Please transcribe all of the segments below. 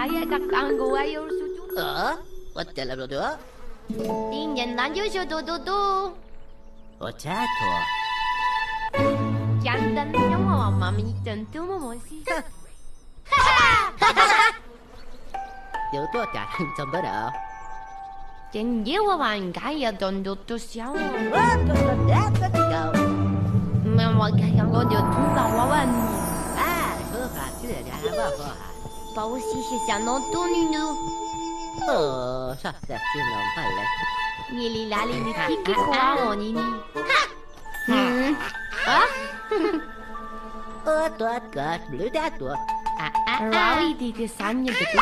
hayata kango ayo suju. 어쩌라 brodo? Ingen nan yo do. 어차토. Jantan 영화 mam이 전투모 뭐지? 요도 다른 좀 벌어. 젠 예와만 가야 돈도 샤오. 뭐 가야 거도 두가 와wan. 허가 그래야 봐. 바오시시샤노 돈이누. 삭삭지는 할래. 니리라리 니키키 코아오니니. 또 블루다 또. 라위 디그 산예 디그.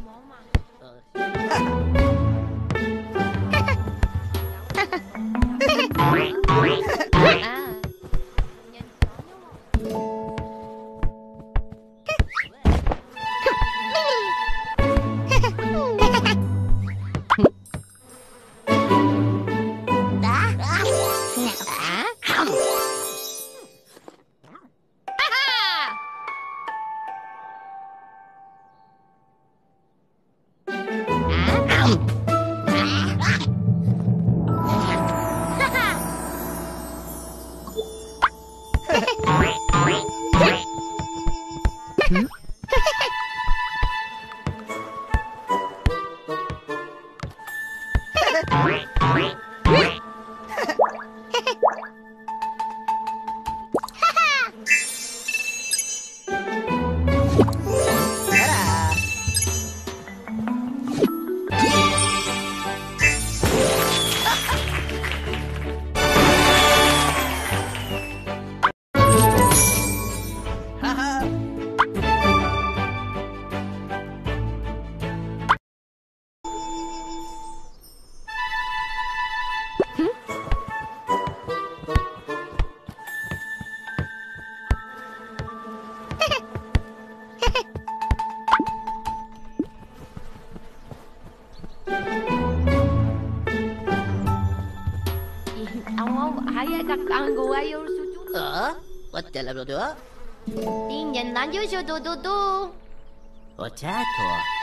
hayata kango ayo suju. 어쩌라 brodo? Ingen nan yo do. 어차토.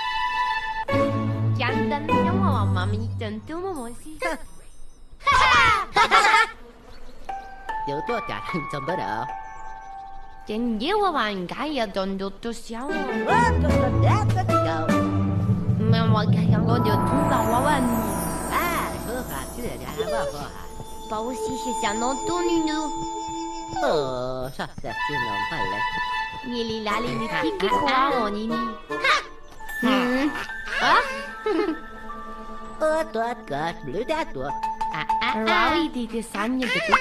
Jantan 영화 mam이 전투모 뭐지? 요도 다른 좀 벌어. 젠 예와만 가야 돈도 샤오. 뭐 가야 거도 두가 와wan. 허가 그래야 봐. 바오시시샤노 돈이누. 삭삭지는 할래. 니리라리 니키키 코아오니니. 또 블루다 또. 라위 디그 산예 디그.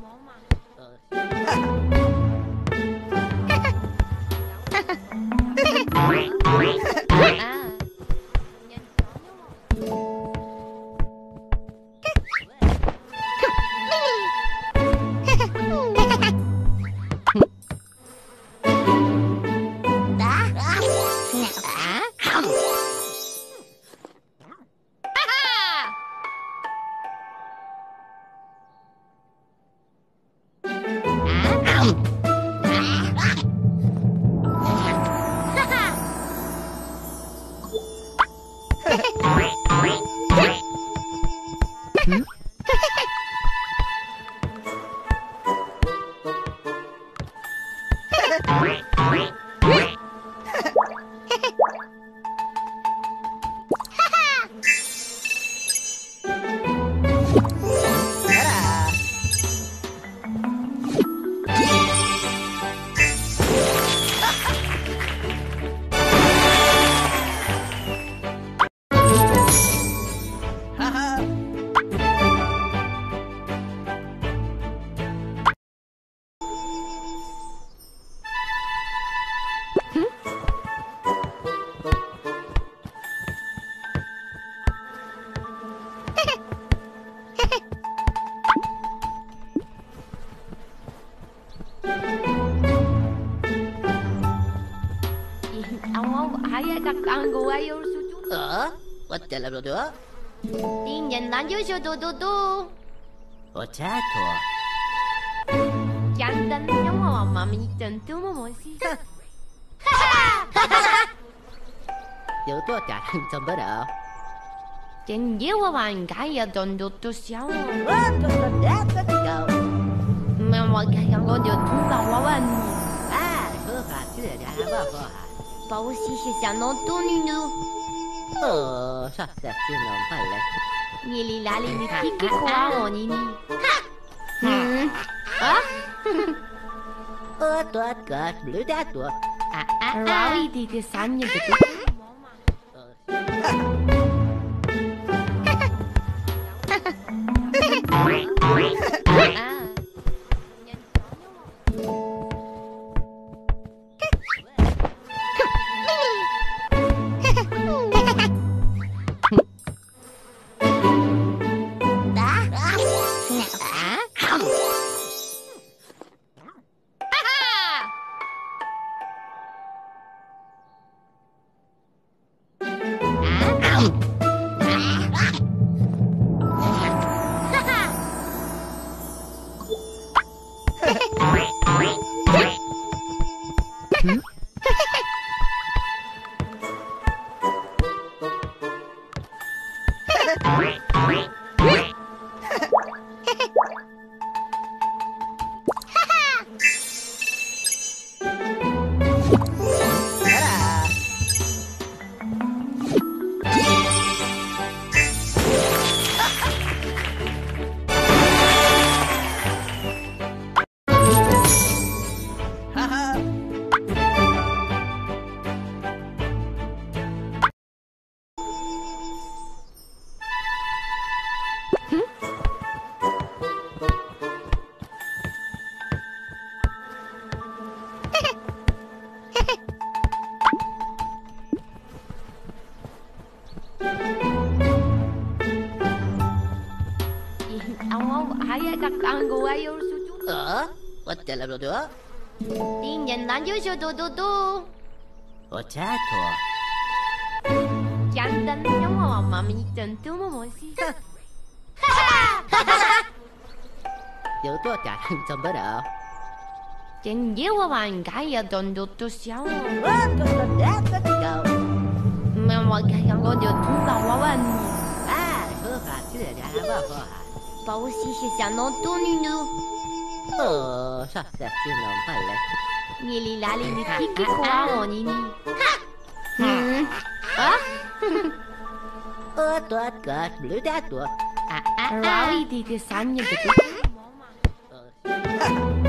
hayata kango ayo suju. 어쩌라 brodo? Ingen nan yo do. 어차토. Jantan 영화 mam이 전투모 뭐지? 有多大人怎么了？ 真给我玩开呀，动作都小。 我就是那个狗。 没我看看我就听到我问你， 啊，合法自然不合法。 保险是想弄多女的， 哦，啥子只能办嘞？ 你里哪里你听给我你。啊？ 我多个不得多。 然后一点点3年的都。还有个广告还有说多。 我得了不多。 今年那就说多多多。 我家多。 简单的我妈咪真多么么西。 有多大人怎么了？ 真给我玩开呀，动作都小。 我就是那个狗。 没我看看我就听到我问你， 啊，合法自然不合法。 保险是想弄多女的， 哦，啥子只能办嘞？ 你里哪里你听给我你。啊？ 我多个不得多。 然后一点点3年的都。